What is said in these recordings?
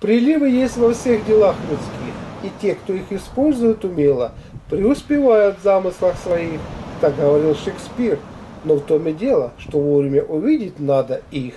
Приливы есть во всех делах людских, и те, кто их использует умело, преуспевают в замыслах своих. Так говорил Шекспир. Но в том и дело, что вовремя увидеть надо их.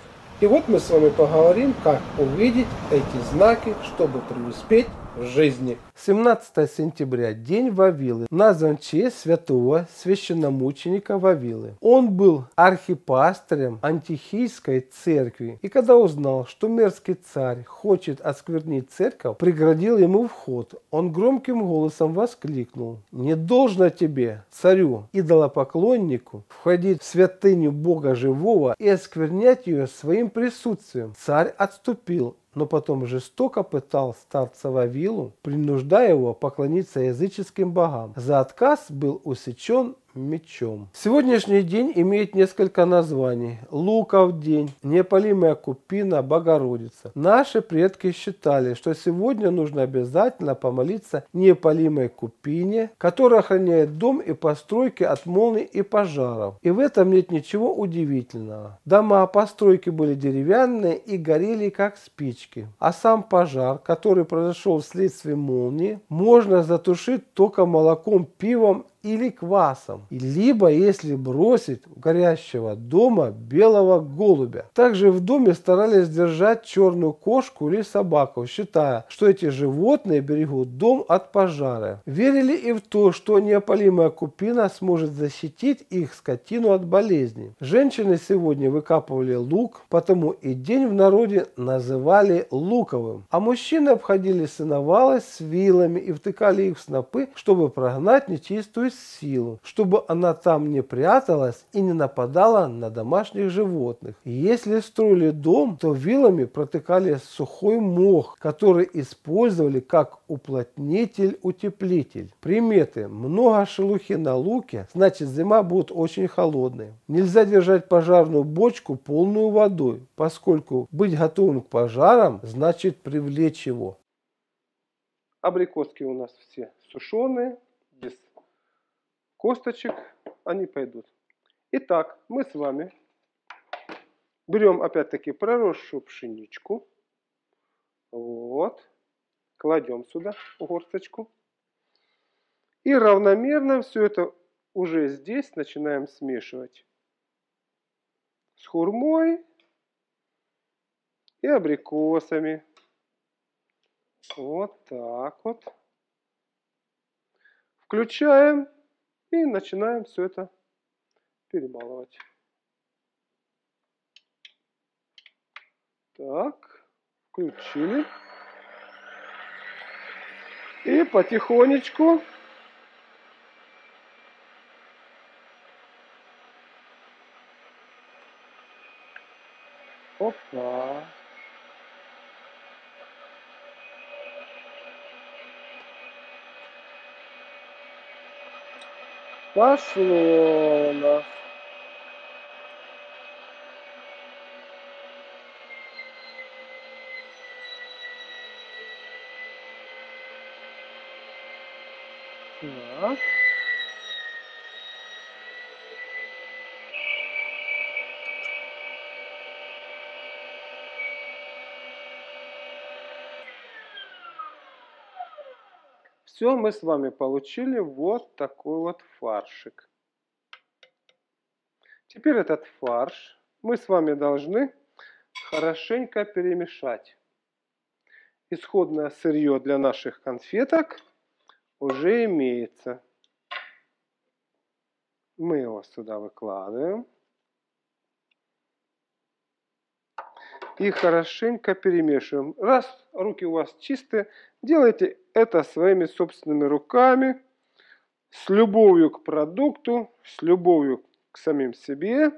И вот мы с вами поговорим, как увидеть эти знаки, чтобы преуспеть в жизни. 17 сентября, день Вавилы, назван в честь святого священномученика Вавилы. Он был архипастырем Антиохийской церкви, и когда узнал, что мерзкий царь хочет осквернить церковь, преградил ему вход. Он громким голосом воскликнул: «Не должно тебе, царю, идолопоклоннику, входить в святыню Бога живого и осквернять ее своим присутствием». Царь отступил, но потом жестоко пытал старца Вавилу, принуждая его поклониться языческим богам. За отказ был усечен мечом. Сегодняшний день имеет несколько названий. Луков день, неопалимая купина, Богородица. Наши предки считали, что сегодня нужно обязательно помолиться неопалимой купине, которая охраняет дом и постройки от молний и пожаров. И в этом нет ничего удивительного. Дома, постройки были деревянные и горели как спички. А сам пожар, который произошел вследствие молнии, можно затушить только молоком, пивом или квасом, либо если бросить в горящего дома белого голубя. Также в доме старались держать черную кошку или собаку, считая, что эти животные берегут дом от пожара. Верили и в то, что неопалимая купина сможет защитить их скотину от болезней. Женщины сегодня выкапывали лук, потому и день в народе называли луковым. А мужчины обходили сеновалы с вилами и втыкали их в снопы, чтобы прогнать нечистую силу, чтобы она там не пряталась и не нападала на домашних животных. И если строили дом, то вилами протыкали сухой мох, который использовали как уплотнитель-утеплитель. Приметы: много шелухи на луке, значит зима будет очень холодной. Нельзя держать пожарную бочку полную водой, поскольку быть готовым к пожарам значит привлечь его. Абрикоски у нас все сушеные, без косточек, они пойдут. Итак, мы с вами берем опять-таки проросшую пшеничку. Вот. Кладем сюда горсточку. И равномерно все это уже здесь начинаем смешивать с хурмой и абрикосами. Вот так вот. Включаем и начинаем все это перемалывать. Так, включили. И потихонечку опа. Пошло у нас. Так. Все, мы с вами получили вот такой вот фаршик. Теперь этот фарш мы с вами должны хорошенько перемешать. Исходное сырье для наших конфеток уже имеется. Мы его сюда выкладываем. И хорошенько перемешиваем. Раз руки у вас чистые, делайте это своими собственными руками, с любовью к продукту, с любовью к самим себе.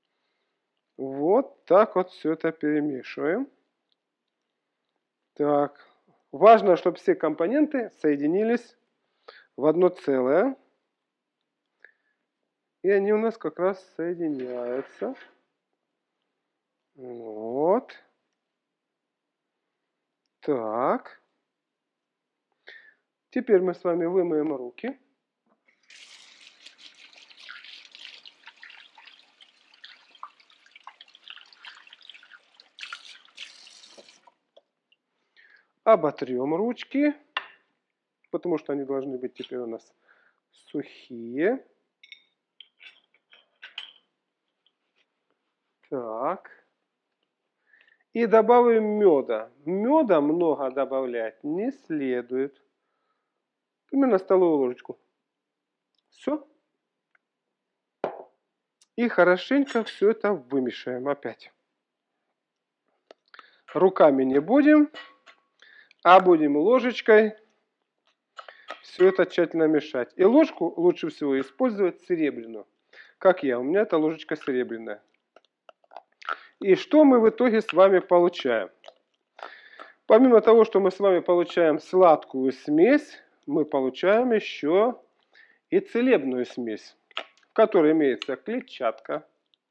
Вот так вот все это перемешиваем. Так, важно, чтобы все компоненты соединились в одно целое. И они у нас как раз соединяются. Вот. Так. Теперь мы с вами вымоем руки. Оботрем ручки, потому что они должны быть теперь у нас сухие. Так. И добавим меда. Меда много добавлять не следует. Примерно столовую ложечку. Все. И хорошенько все это вымешаем опять. Руками не будем, а будем ложечкой все это тщательно мешать. И ложку лучше всего использовать серебряную. Как я, у меня эта ложечка серебряная. И что мы в итоге с вами получаем? Помимо того, что мы с вами получаем сладкую смесь, мы получаем еще и целебную смесь, в которой имеется клетчатка.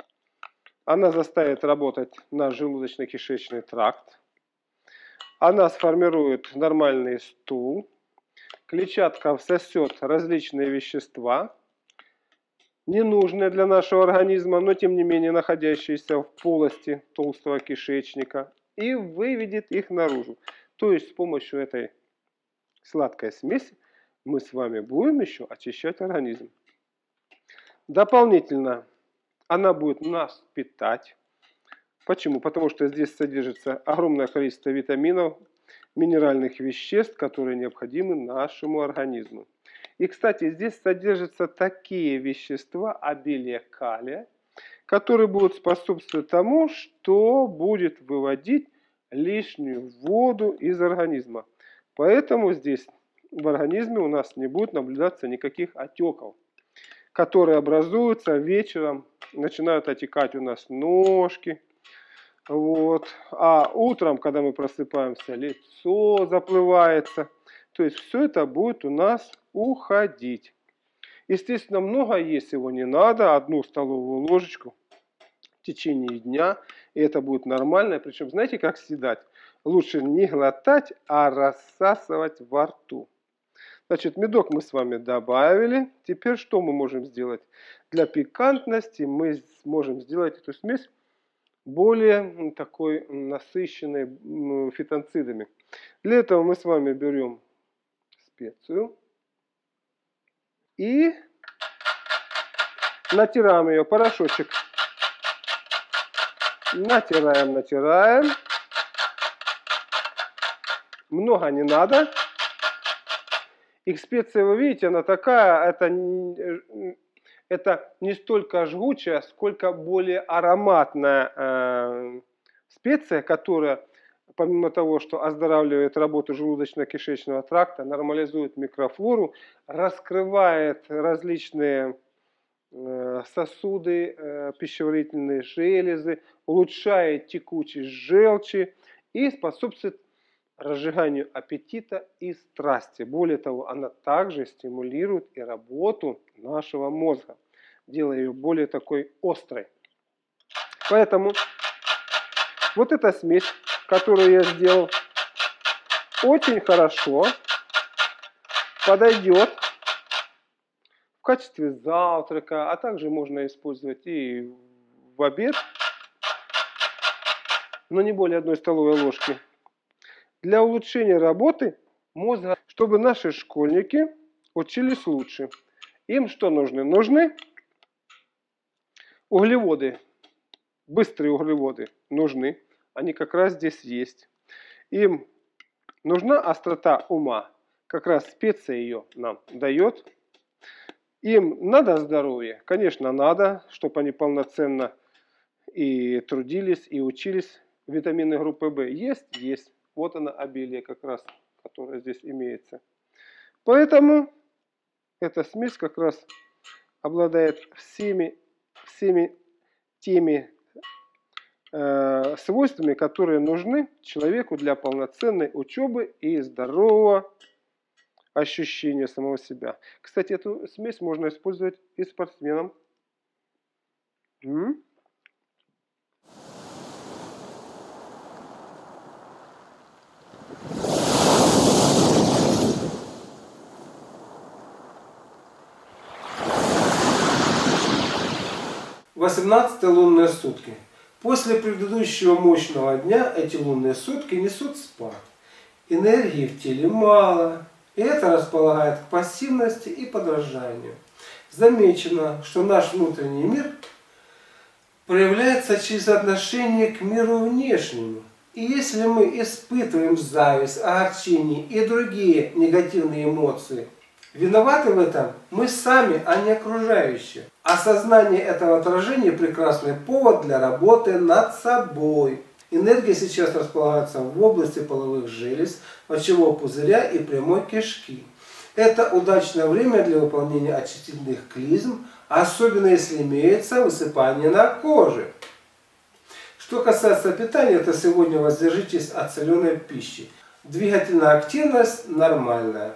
Она заставит работать наш желудочно-кишечный тракт. Она сформирует нормальный стул. Клетчатка всосет различные вещества, ненужные для нашего организма, но тем не менее находящиеся в полости толстого кишечника, и выведет их наружу. То есть с помощью этой сладкой смеси мы с вами будем еще очищать организм. Дополнительно она будет нас питать. Почему? Потому что здесь содержится огромное количество витаминов, минеральных веществ, которые необходимы нашему организму. И, кстати, здесь содержатся такие вещества, обилие калия, которые будут способствовать тому, что будет выводить лишнюю воду из организма. Поэтому здесь в организме у нас не будет наблюдаться никаких отеков, которые образуются вечером, начинают отекать у нас ножки. Вот. А утром, когда мы просыпаемся, лицо заплывается. То есть все это будет у нас уходить. Естественно, много есть его не надо. 1 столовую ложечку в течение дня. И это будет нормально. Причем, знаете, как съедать? Лучше не глотать, а рассасывать во рту. Значит, медок мы с вами добавили. Теперь что мы можем сделать? Для пикантности мы можем сделать эту смесь более такой насыщенной фитонцидами. Для этого мы с вами берем специю и натираем ее, порошочек. Натираем, натираем. Много не надо. И специя, вы видите, она такая, это не столько жгучая, сколько более ароматная специя, которая, помимо того, что оздоравливает работу желудочно-кишечного тракта, нормализует микрофлору, раскрывает различные сосуды, пищеварительные железы, улучшает текучесть желчи и способствует разжиганию аппетита и страсти. Более того, она также стимулирует и работу нашего мозга, делая ее более такой острой. Поэтому вот эта смесь, которую я сделал, очень хорошо подойдет в качестве завтрака, а также можно использовать и в обед, но не более 1 столовой ложки. Для улучшения работы мозга, чтобы наши школьники учились лучше. Им что нужны? Нужны углеводы, быстрые углеводы нужны. Они как раз здесь есть. Им нужна острота ума. Как раз специя ее нам дает. Им надо здоровье? Конечно, надо, чтобы они полноценно и трудились, и учились. Витамины группы В есть? Есть. Вот она обилие как раз, которое здесь имеется. Поэтому эта смесь как раз обладает всеми теми свойствами, которые нужны человеку для полноценной учебы и здорового ощущения самого себя. Кстати, эту смесь можно использовать и спортсменам. 18 лунные сутки. После предыдущего мощного дня эти лунные сутки несут спад. Энергии в теле мало, и это располагает к пассивности и подражанию. Замечено, что наш внутренний мир проявляется через отношение к миру внешнему. И если мы испытываем зависть, огорчение и другие негативные эмоции, виноваты в этом мы сами, а не окружающие. Осознание этого отражения – прекрасный повод для работы над собой. Энергия сейчас располагается в области половых желез, мочевого пузыря и прямой кишки. Это удачное время для выполнения очистительных клизм, особенно если имеется высыпание на коже. Что касается питания, то сегодня воздержитесь от соленой пищи. Двигательная активность нормальная.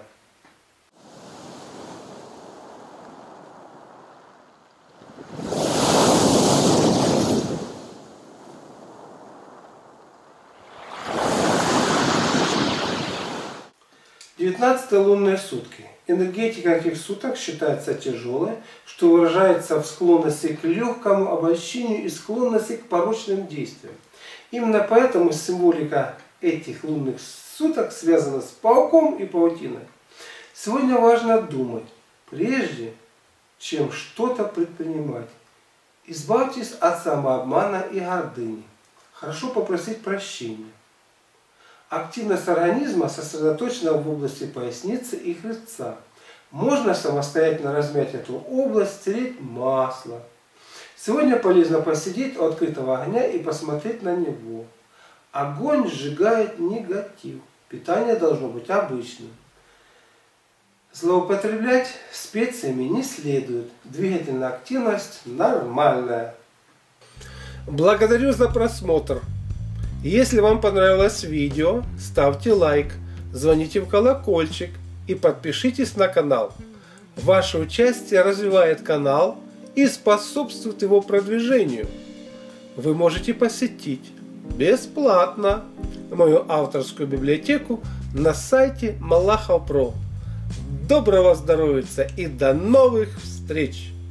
Девятнадцатые лунные сутки. Энергетика этих суток считается тяжелой, что выражается в склонности к легкому обольщению и склонности к порочным действиям. Именно поэтому символика этих лунных суток связана с пауком и паутиной. Сегодня важно думать, прежде чем что-то предпринимать. Избавьтесь от самообмана и гордыни. Хорошо попросить прощения. Активность организма сосредоточена в области поясницы и хребца. Можно самостоятельно размять эту область, стереть масло. Сегодня полезно посидеть у открытого огня и посмотреть на него. Огонь сжигает негатив. Питание должно быть обычным. Злоупотреблять специями не следует. Двигательная активность нормальная. Благодарю за просмотр. Если вам понравилось видео, ставьте лайк, звоните в колокольчик и подпишитесь на канал. Ваше участие развивает канал и способствует его продвижению. Вы можете посетить бесплатно мою авторскую библиотеку на сайте Малахов.про. Доброго здоровья и до новых встреч!